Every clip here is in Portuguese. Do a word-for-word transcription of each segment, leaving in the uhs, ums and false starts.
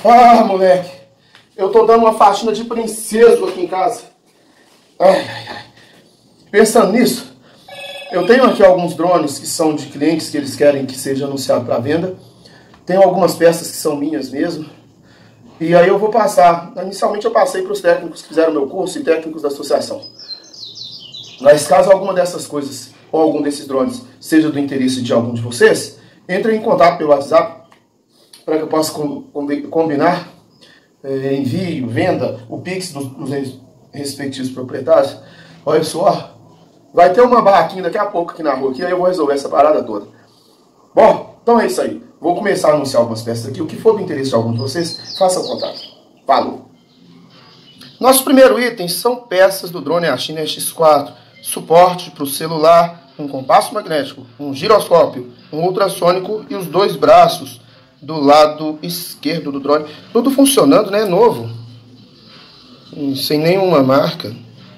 Ah, moleque, eu tô dando uma faxina de princeso aqui em casa. Ai, ai, ai. Pensando nisso, eu tenho aqui alguns drones que são de clientes que eles querem que seja anunciado para venda. Tenho algumas peças que são minhas mesmo. E aí eu vou passar. Inicialmente eu passei para os técnicos que fizeram meu curso e técnicos da associação. Mas caso alguma dessas coisas ou algum desses drones seja do interesse de algum de vocês, entrem em contato pelo WhatsApp para que eu possa combinar é, envio, venda, o Pix dos, dos respectivos proprietários. Olha só, vai ter uma barraquinha daqui a pouco aqui na rua, que aí eu vou resolver essa parada toda. Bom, então é isso aí. Vou começar a anunciar algumas peças aqui. O que for do interesse de algum de vocês, façam contato. Falou! Nosso primeiro item são peças do drone Yashin X quatro. Suporte para o celular, um compasso magnético, um giroscópio, um ultrassônico e os dois braços do lado esquerdo do drone. Tudo funcionando, né? Novo. Sem nenhuma marca.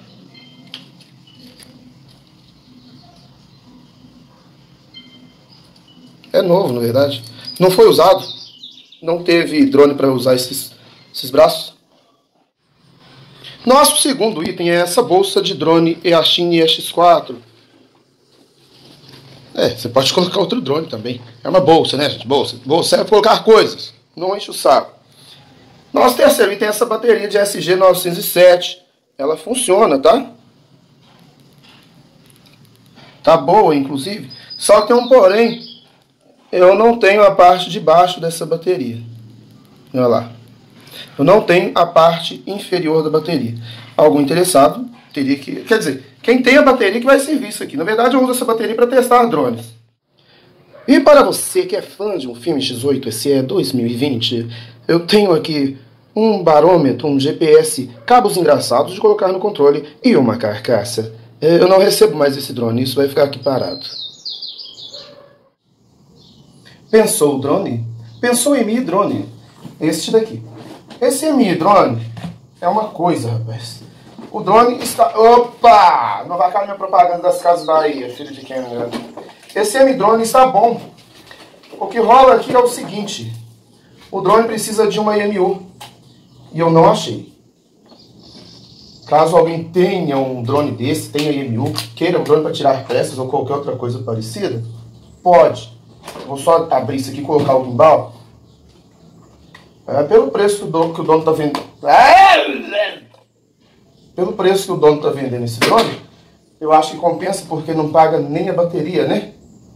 É novo, na verdade. Não foi usado. Não teve drone para usar esses, esses braços. Nosso segundo item é essa bolsa de drone Yashin X quatro. É, você pode colocar outro drone também. É uma bolsa, né, gente? Bolsa. Bolsa é colocar coisas. Não enche o saco. Nosso terceiro item é essa bateria de S G novecentos e sete. Ela funciona, tá? Tá boa, inclusive. Só que tem um porém. Eu não tenho a parte de baixo dessa bateria. Olha lá. Eu não tenho a parte inferior da bateria. Algum interessado teria que... Quer dizer, quem tem a bateria que vai servir isso aqui. Na verdade, eu uso essa bateria para testar drones. E para você que é fã de um filme X oito, esse é dois mil e vinte, eu tenho aqui um barômetro, um G P S, cabos engraçados de colocar no controle e uma carcaça. Eu não recebo mais esse drone, isso vai ficar aqui parado. Pensou o drone? Pensou em Mi Drone. Este daqui. Esse Mi Drone é uma coisa, rapaz. O drone está... Opa! Não vai cair minha propaganda das Casas Bahia, filho de quem, né? Esse Mi Drone está bom. O que rola aqui é o seguinte. O drone precisa de uma I M U. E eu não achei. Caso alguém tenha um drone desse, tenha I M U, queira um drone para tirar peças ou qualquer outra coisa parecida, pode. Vou só abrir isso aqui e colocar o gimbal. É, pelo preço que o dono, que o dono tá vendendo. Pelo preço que o dono tá vendendo esse drone, eu acho que compensa porque não paga nem a bateria, né?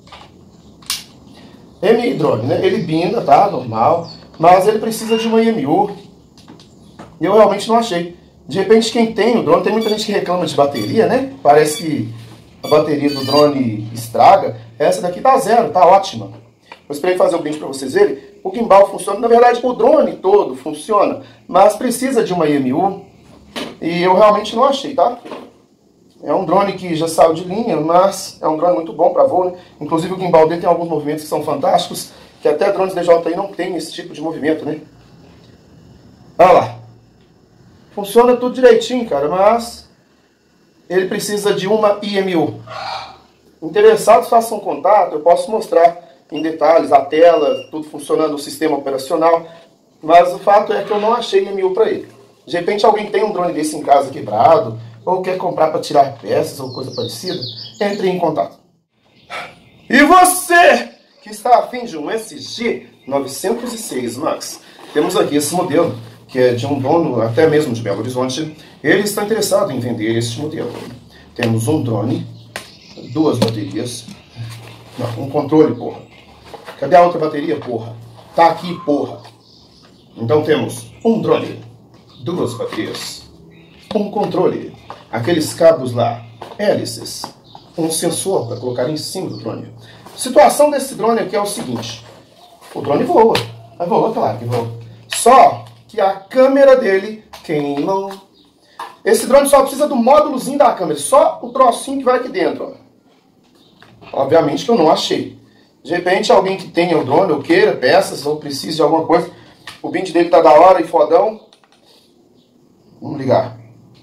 Mi Drone, né? Ele binda, tá? Normal. Mas ele precisa de uma I M U. E eu realmente não achei. De repente, quem tem o drone, tem muita gente que reclama de bateria, né? Parece que a bateria do drone estraga. Essa daqui tá zero, tá ótima. Eu esperei fazer um vídeo para vocês verem. O gimbal funciona. Na verdade, o drone todo funciona. Mas precisa de uma I M U. E eu realmente não achei, tá? É um drone que já saiu de linha, mas é um drone muito bom para voo, né? Inclusive o gimbal dele tem alguns movimentos que são fantásticos. Que até drones D J I não tem esse tipo de movimento, né? Olha lá. Funciona tudo direitinho, cara, mas ele precisa de uma I M U. Interessados, façam contato, eu posso mostrar em detalhes a tela, tudo funcionando, o sistema operacional, mas o fato é que eu não achei I M U para ele. De repente alguém tem um drone desse em casa quebrado, ou quer comprar para tirar peças ou coisa parecida, entre em contato. E você que está afim de um S G novecentos e seis Max, temos aqui esse modelo, que é de um dono até mesmo de Belo Horizonte. Ele está interessado em vender este modelo. Temos um drone, duas baterias, não, um controle, porra. Cadê a outra bateria, porra? Tá aqui, porra. Então temos um drone, duas baterias, um controle, aqueles cabos lá, hélices, um sensor para colocar em cima do drone. A situação desse drone aqui é o seguinte. O drone voa. Mas voa, claro que voa. Só que a câmera dele queima. Esse drone só precisa do módulozinho da câmera. Só o trocinho que vai aqui dentro. Ó. Obviamente que eu não achei. De repente alguém que tenha o drone, ou queira peças, ou precise de alguma coisa. O bind dele tá da hora e fodão. Vamos ligar.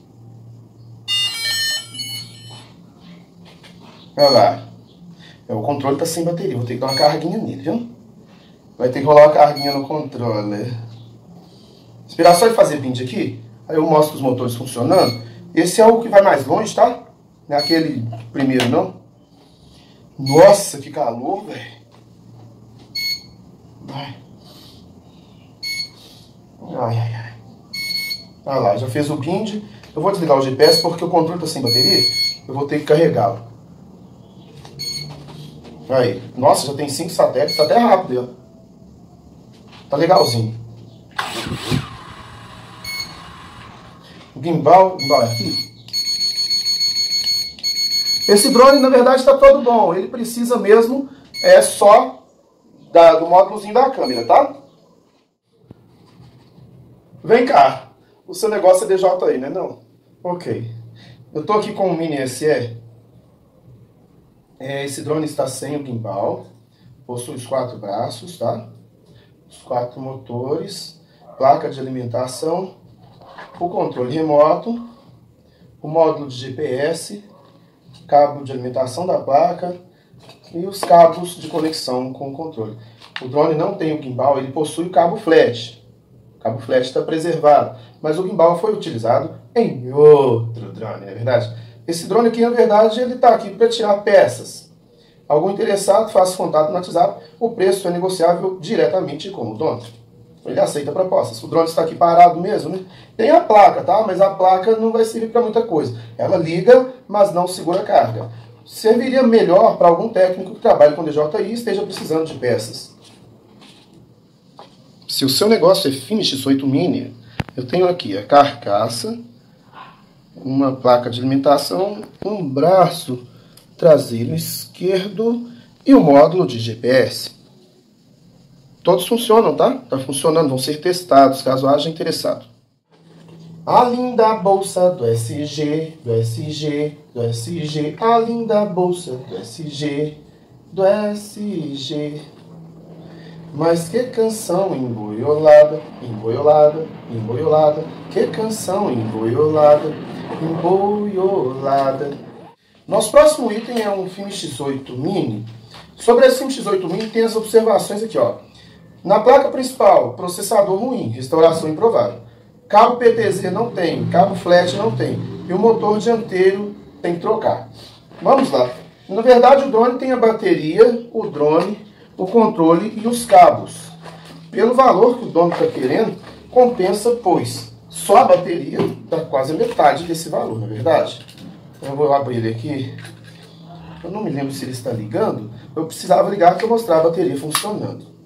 Olha lá. É, o controle tá sem bateria. Vou ter que dar uma carguinha nele, viu? Vai ter que rolar uma carguinha no controle. Esperar só ele fazer bind aqui. Aí eu mostro os motores funcionando. Esse é o que vai mais longe, tá? Não é aquele primeiro, não. Nossa, que calor, velho. Ai. Ai, ai, ai. Olha lá, já fez o bind. Eu vou desligar o G P S porque o controle tá sem bateria. Eu vou ter que carregá-lo. Aí. Nossa, já tem cinco satélites. Tá até rápido, ó. Tá legalzinho. O gimbal, gimbal é aqui. Esse drone, na verdade, está todo bom. Ele precisa mesmo é só da, do módulozinho da câmera, tá? Vem cá. O seu negócio é D J I, né? Não? Ok. Eu tô aqui com o Mini S E. É, esse drone está sem o gimbal. Possui os quatro braços, tá? Os quatro motores. Placa de alimentação. O controle remoto. O módulo de G P S. Cabo de alimentação da placa e os cabos de conexão com o controle. O drone não tem o gimbal, ele possui o cabo flash. O cabo flash está preservado, mas o gimbal foi utilizado em outro drone, não é verdade? Esse drone aqui, na verdade, ele está aqui para tirar peças. Algum interessado, faça contato no WhatsApp, o preço é negociável diretamente com o dono. Ele aceita propostas. O drone está aqui parado mesmo, né? Tem a placa, tá? Mas a placa não vai servir para muita coisa. Ela liga, mas não segura carga. Serviria melhor para algum técnico que trabalhe com D J I e esteja precisando de peças. Se o seu negócio é Finish dezoito Mini, eu tenho aqui a carcaça, uma placa de alimentação, um braço traseiro esquerdo e o módulo de G P S. Todos funcionam, tá? Tá funcionando, vão ser testados, caso haja interessado. A linda bolsa do S G, do S G, do S G. A linda bolsa do S G, do S G. Mas que canção emboiolada, emboiolada, emboiolada. Que canção emboiolada, emboiolada. Nosso próximo item é um Finish dezoito Mini. Sobre esse Finish dezoito Mini tem as observações aqui, ó. Na placa principal, processador ruim, restauração improvável. Cabo P T Z não tem, cabo flash não tem. E o motor dianteiro tem que trocar. Vamos lá. Na verdade, o drone tem a bateria, o drone, o controle e os cabos. Pelo valor que o dono está querendo, compensa, pois só a bateria dá quase a metade desse valor, não é verdade? Eu vou abrir ele aqui. Eu não me lembro se ele está ligando. Eu precisava ligar para mostrar a bateria funcionando.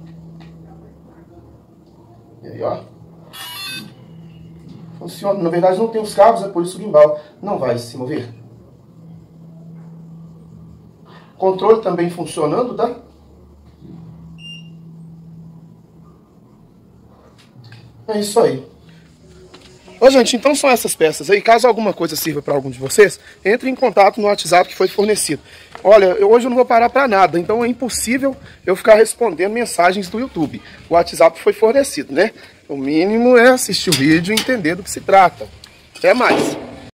E aí, ó. Funciona. Na verdade, não tem os cabos, é por isso o gimbal não vai se mover. Controle também funcionando, tá? É isso aí. Ô, gente, então são essas peças aí. Caso alguma coisa sirva para algum de vocês, entre em contato no WhatsApp que foi fornecido. Olha, eu, hoje eu não vou parar para nada, então é impossível eu ficar respondendo mensagens do YouTube. O WhatsApp foi fornecido, né? O mínimo é assistir o vídeo e entender do que se trata. Até mais!